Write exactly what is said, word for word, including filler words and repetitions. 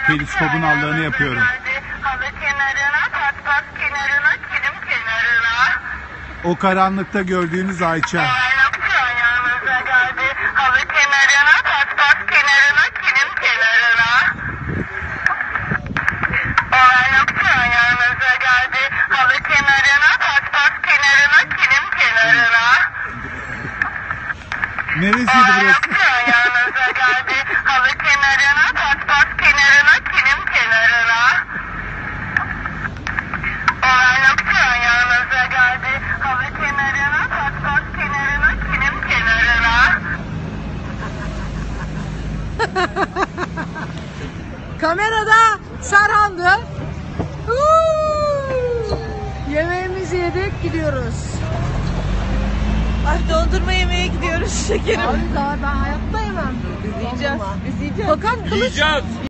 periskopun allığını yapıyorum. Halı kenarına, pat pat kenarına, kilim kenarına. O karanlıkta gördüğünüz Ayça. Oğlakçı ayağınıza geldi. Halı kenarına, pat pat kenarına, kilim kenarına. Oğlakçı ayağınıza geldi. Halı kenarına, pat pat kenarına, kilim kenarına. Neresiydi burası? Oğlakçı ayağınıza geldi. Halı kenarına, pat pat kenarına, kilim kenarına. Oğlakçı ayağınıza geldi. Halı kenarına, pat pat kenarına, kilim kenarına. Kamerada Serhan'dı. Uuu! Yemeğimizi yedik, gidiyoruz. Ay dondurma yemeye gidiyoruz şekerim. Abi daha ben hayatta yemem. Biz yiyeceğiz. Biz yiyeceğiz. Fakat kılıç